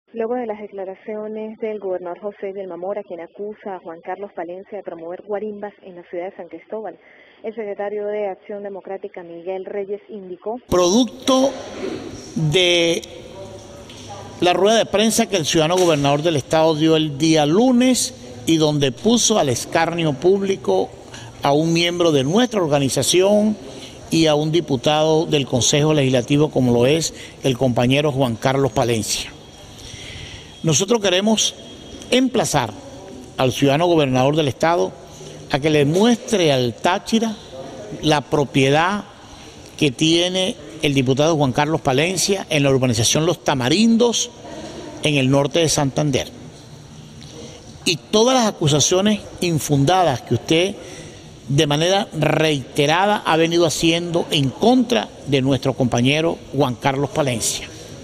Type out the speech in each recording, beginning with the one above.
Luego de las declaraciones del gobernador José Eviel Mamora, quien acusa a Juan Carlos Palencia de promover guarimbas en la ciudad de San Cristóbal, el secretario de Acción Democrática, Miguel Reyes, indicó: producto de la rueda de prensa que el ciudadano gobernador del estado dio el día lunes y donde puso al escarnio público a un miembro de nuestra organización y a un diputado del Consejo Legislativo como lo es el compañero Juan Carlos Palencia. Nosotros queremos emplazar al ciudadano gobernador del estado a que le muestre al Táchira la propiedad que tiene el diputado Juan Carlos Palencia en la urbanización Los Tamarindos, en el norte de Santander. Y todas las acusaciones infundadas que usted de manera reiterada ha venido haciendo en contra de nuestro compañero Juan Carlos Palencia.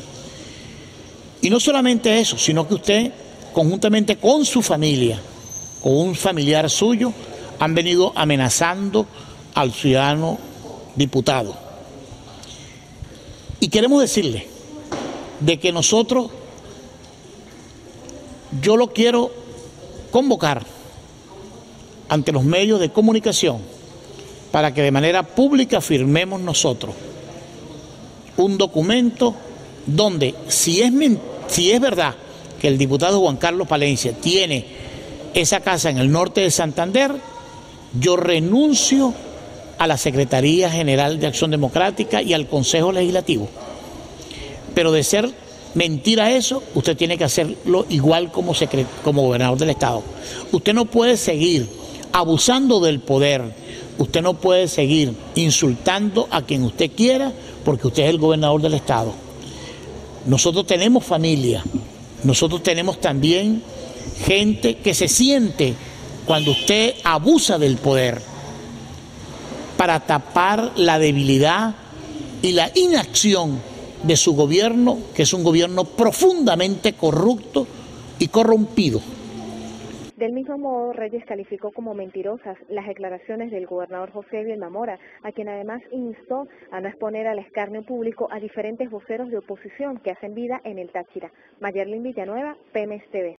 Y no solamente eso, sino que usted, conjuntamente con su familia, con un familiar suyo, han venido amenazando al ciudadano diputado. Y queremos decirle de que nosotros, yo lo quiero convocar ante los medios de comunicación para que de manera pública firmemos nosotros un documento donde, si es verdad que el diputado Juan Carlos Palencia tiene esa casa en el norte de Santander, yo renuncio a la Secretaría General de Acción Democrática y al Consejo Legislativo. Pero de ser mentira eso, usted tiene que hacerlo igual como gobernador del estado. Usted no puede seguir abusando del poder, usted no puede seguir insultando a quien usted quiera porque usted es el gobernador del estado. Nosotros tenemos familia, nosotros tenemos también gente que se siente cuando usted abusa del poder para tapar la debilidad y la inacción de su gobierno, que es un gobierno profundamente corrupto y corrompido. Del mismo modo, Reyes calificó como mentirosas las declaraciones del gobernador José Eviel Mamora, a quien además instó a no exponer al escarnio público a diferentes voceros de oposición que hacen vida en el Táchira. Mayerlin Villanueva, PMS TV.